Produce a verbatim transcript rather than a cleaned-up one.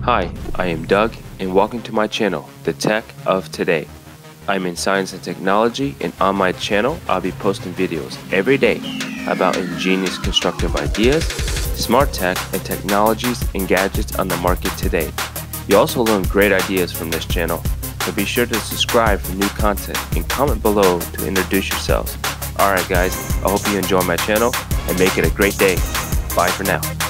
Hi, I am Doug and welcome to my channel, The Tech of Today. I'm in science and technology, and on my channel I'll be posting videos every day about ingenious constructive ideas, smart tech, and technologies and gadgets on the market today. You also learn great ideas from this channel, so be sure to subscribe for new content and comment below to introduce yourselves. Alright guys, I hope you enjoy my channel and make it a great day. Bye for now.